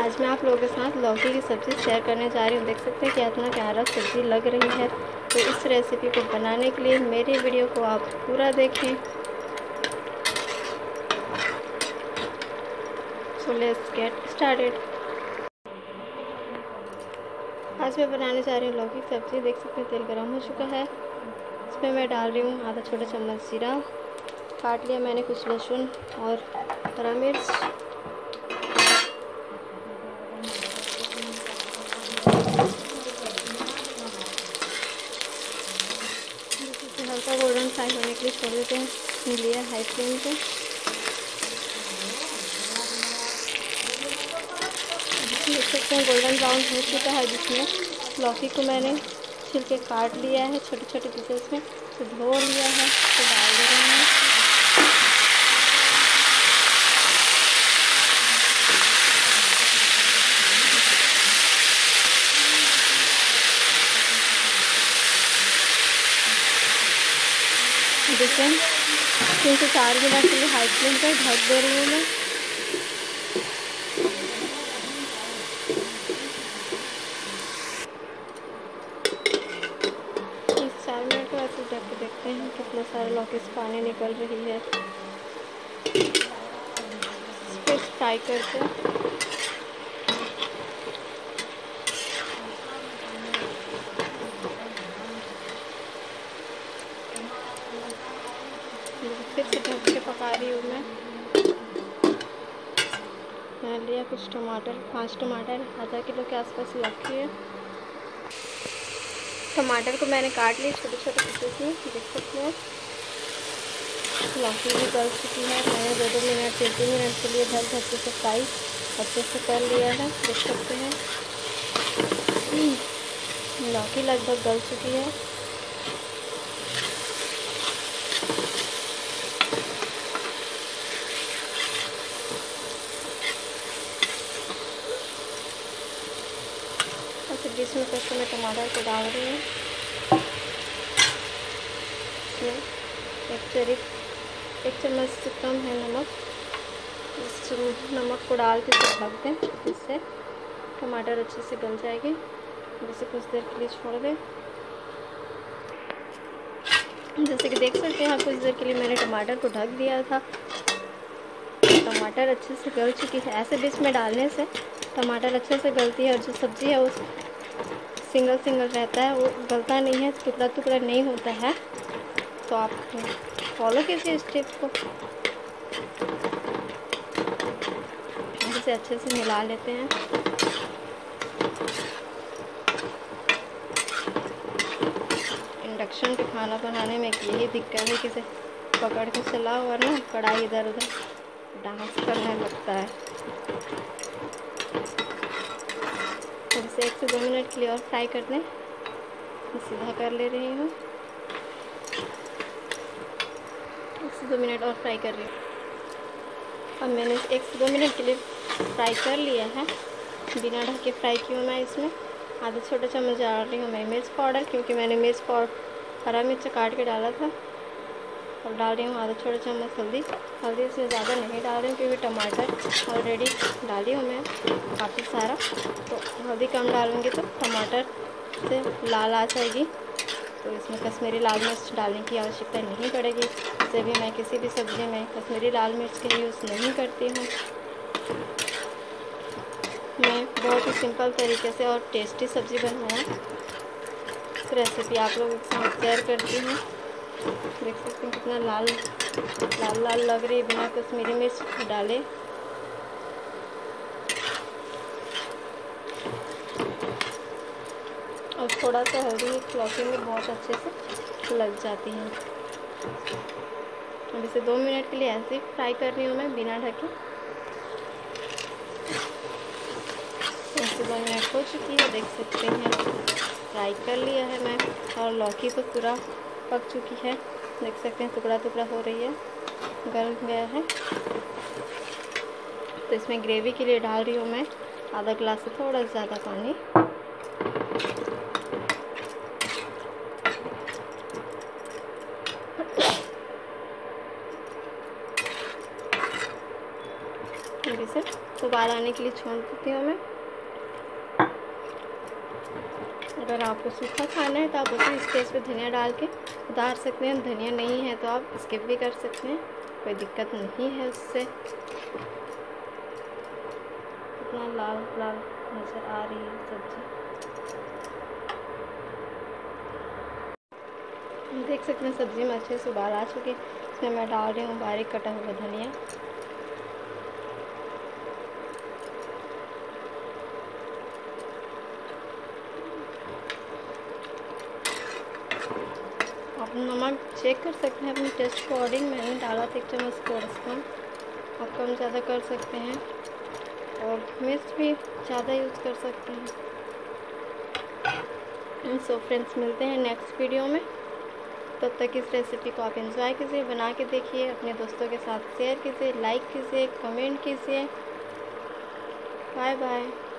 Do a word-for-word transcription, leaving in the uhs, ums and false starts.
आज मैं आप लोगों के साथ लौकी की सब्ज़ी शेयर करने जा रही हूँ। देख सकते हैं कि इतना प्यारा सब्ज़ी लग रही है। तो इस रेसिपी को बनाने के लिए मेरी वीडियो को आप पूरा देखें। So let's get started. आज मैं बनाने जा रही हूँ लौकी की सब्ज़ी। देख सकते हैं तेल गर्म हो चुका है। इसमें मैं डाल रही हूँ आधा छोटा चम्मच जीरा, काट लिया मैंने कुछ लहसुन और हरा मिर्च। हल्का गोल्डन फ्राई होने के लिए छोड़ देते हैं। लिया हाई फ्लेम पे। देख सकते हैं गोल्डन ब्राउन हो चुका है, जिसमें लौकी को मैंने छिलके काट लिया है छोटे छोटे पीसेस में, तो धो लिया है, तो डाल दे रहे हैं। देखिए तीन से चार मिनट के लिए हाई फ्लेम पर ढक दे रही हूँ मैं। इस चार मिनट के बाद से ढक के देखते हैं कितना सारा लौकी से पानी निकल रही है। इसको फ्राई करके फिर से ढक के पका रही हूँ मैं। मैं लिया कुछ टमाटर, पांच टमाटर, आधा किलो के आसपास लौकी है। टमाटर को मैंने काट लिया छोटे छोटे पीसेस में। देख सकते हैं लौकी भी गल चुकी है। मैंने दो दो मिनट तीन तीन मिनट के लिए ढक ढक के फ्राई अच्छे से कर लिया है। देख सकते हैं लौकी लगभग गल चुकी है। बीस मिनट तक मैं टमाटर को डाल रही हूँ। इसमें एक चरी एक चम्मच से कम है नमक। इस नमक को डाल के ढक दें, इससे टमाटर अच्छे से गल जाएगी। इसे कुछ देर के लिए छोड़ दें। जैसे कि देख सकते हैं, कुछ देर के लिए मैंने टमाटर को ढक दिया था। टमाटर अच्छे से गल चुकी है। ऐसे बीच में डालने से टमाटर अच्छे से गलती है और जो सब्ज़ी है उस सिंगल सिंगल रहता है, वो गलता नहीं है, टुकड़ा टुकड़ा नहीं होता है। तो आप फॉलो कीजिए इस टिप को। इसे अच्छे से मिला लेते हैं। इंडक्शन पे खाना बनाने में यही दिक्कत है कि इसे पकड़ के चलाओ वरना कढ़ाई इधर उधर डांस करने लगता है। इसे एक से दो मिनट के लिए और फ्राई कर दें। सीधा कर ले रही हूँ। एक से दो मिनट और फ्राई कर रही हूँ। अब मैंने एक से दो मिनट के लिए फ्राई कर लिया है। बिना ढक के फ्राई की हूँ मैं। इसमें आधा छोटा चम्मच डाल रही हूँ मैं मिर्च पाउडर, क्योंकि मैंने मिर्च पाउडर हरा मिर्च काट के डाला था। और डाल रही हूँ आधा छोटा चम्मच हल्दी। हल्दी से ज़्यादा नहीं डाल रही हूँ क्योंकि टमाटर ऑलरेडी डाली हूँ मैं काफ़ी सारा। तो हल्दी कम डालूँगी तो टमाटर से लाल आ जाएगी। तो इसमें कश्मीरी लाल मिर्च डालने की आवश्यकता नहीं पड़ेगी। इसे भी मैं किसी भी सब्ज़ी में कश्मीरी लाल मिर्च का यूज़ नहीं करती हूँ। मैं बहुत ही सिंपल तरीके से और टेस्टी सब्ज़ी बनाया इस रेसिपी आप लोगों के साथ शेयर करती हूँ। देख सकते हैं कितना लाल लाल लाल लग रही है बिना कश्मीरी मिर्च डाले। और थोड़ा सा हल्दी लौकी में बहुत अच्छे से लग जाती है। अब इसे दो मिनट के लिए ऐसे ही फ्राई कर रही हूँ मैं बिना ढके। ऐसे दो मिनट हो चुकी है। देख सकते हैं फ्राई कर लिया है मैं और लौकी तो पूरा पक चुकी है। देख सकते हैं टुकड़ा टुकड़ा हो रही है, गल गया है। तो इसमें ग्रेवी के लिए डाल रही हूँ मैं आधा गिलास से थोड़ा ज़्यादा पानी। इसे उबाल आने के लिए छोड़ देती हूँ मैं। अगर आपको सूखा खाना है तो आप उसी स्टेज पे धनिया डाल के उतार सकते हैं। धनिया नहीं है तो आप स्किप भी कर सकते हैं, कोई दिक्कत नहीं है उससे। कितना लाल लाल नज़र आ रही है सब्ज़ी, देख सकते हैं सब्ज़ी में अच्छे से उबाल आ चुके। इसमें मैं डाल रही हूँ बारीक कटा हुआ धनिया। आप नमक चेक कर सकते हैं अपने टेस्ट के अकॉर्डिंग। मैंने डाला था एक चम्मच थोड़ा कम, आप कम ज़्यादा कर सकते हैं। और मिर्च भी ज़्यादा यूज़ कर सकते हैं। सो फ्रेंड्स, मिलते हैं नेक्स्ट वीडियो में। तब तक इस रेसिपी को आप एंजॉय कीजिए, बना के देखिए, अपने दोस्तों के साथ शेयर कीजिए, लाइक कीजिए, कमेंट कीजिए। Bye bye.